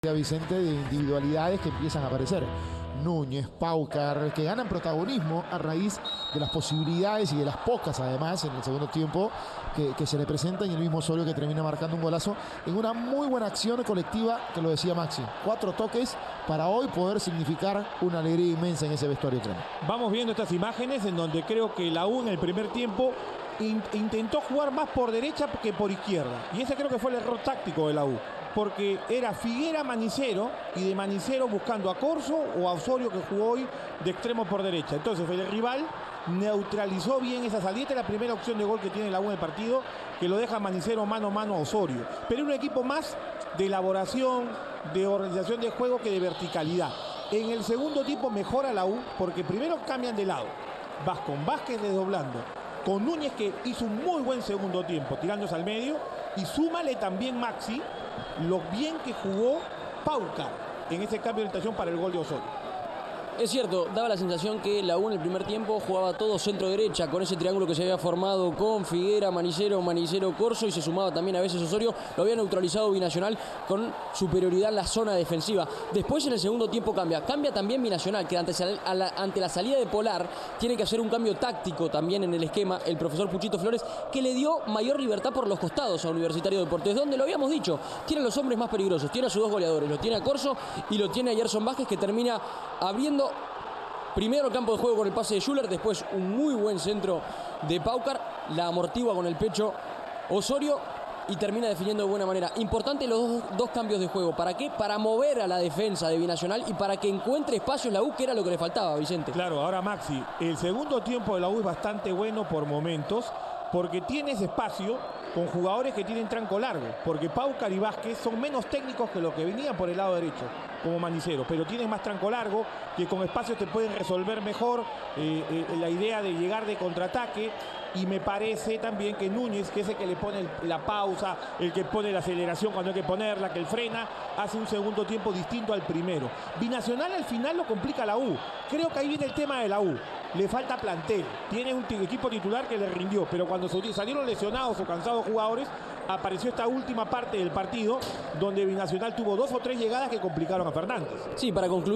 Vicente, de individualidades que empiezan a aparecer. Núñez, Paucar, que ganan protagonismo a raíz de las posibilidades y de las pocas, además, en el segundo tiempo que se le presentan, y el mismo Osorio que termina marcando un golazo en una muy buena acción colectiva, que lo decía Maxi. 4 toques para hoy poder significar una alegría inmensa en ese vestuario crema. Vamos viendo estas imágenes en donde creo que la U en el primer tiempo intentó jugar más por derecha que por izquierda. Y ese creo que fue el error táctico de la U. Porque era Figuera, Manicero, y de Manicero buscando a Corso o a Osorio, que jugó hoy de extremo por derecha. Entonces el rival neutralizó bien esa salida. Esta es la primera opción de gol que tiene la U en el partido, que lo deja Manicero mano a mano a Osorio. Pero un equipo más de elaboración, de organización de juego que de verticalidad. En el segundo tiempo mejora la U, porque primero cambian de lado. Vas con Vázquez desdoblando, con Núñez, que hizo un muy buen segundo tiempo, tirándose al medio, y súmale también Maxi lo bien que jugó Paucar en ese cambio de orientación para el gol de Osorio. Es cierto, daba la sensación que la U en el primer tiempo jugaba todo centro-derecha, con ese triángulo que se había formado con Figuera, Manicero, Corso, y se sumaba también a veces Osorio. Lo había neutralizado Binacional con superioridad en la zona defensiva. Después en el segundo tiempo cambia también Binacional, que ante la salida de Polar tiene que hacer un cambio táctico también en el esquema, el profesor Puchito Flores, que le dio mayor libertad por los costados a Universitario de Deportes, donde lo habíamos dicho, tiene a los hombres más peligrosos, tiene a sus 2 goleadores, lo tiene a Corso y lo tiene a Gerson Vázquez, que termina abriendo primero el campo de juego con el pase de Schuller, después un muy buen centro de Paucar, la amortigua con el pecho Osorio y termina definiendo de buena manera. Importante los dos cambios de juego. ¿Para qué? Para mover a la defensa de Binacional y para que encuentre espacios la U, que era lo que le faltaba, Vicente. Claro, ahora Maxi, el segundo tiempo de la U es bastante bueno por momentos, porque tienes espacio con jugadores que tienen tranco largo, porque Paucar y Vázquez son menos técnicos que los que venían por el lado derecho, como Manicero, pero tienen más tranco largo, que con espacio te pueden resolver mejor la idea de llegar de contraataque. Y me parece también que Núñez, que es el que le pone la pausa, el que pone la aceleración cuando hay que ponerla, que el frena, hace un segundo tiempo distinto al primero. Binacional al final lo complica la U. Creo que ahí viene el tema de la U. Le falta plantel. Tiene un equipo titular que le rindió, pero cuando salieron lesionados o cansados jugadores, apareció esta última parte del partido donde Binacional tuvo 2 o 3 llegadas que complicaron a Fernández. Sí, para concluir.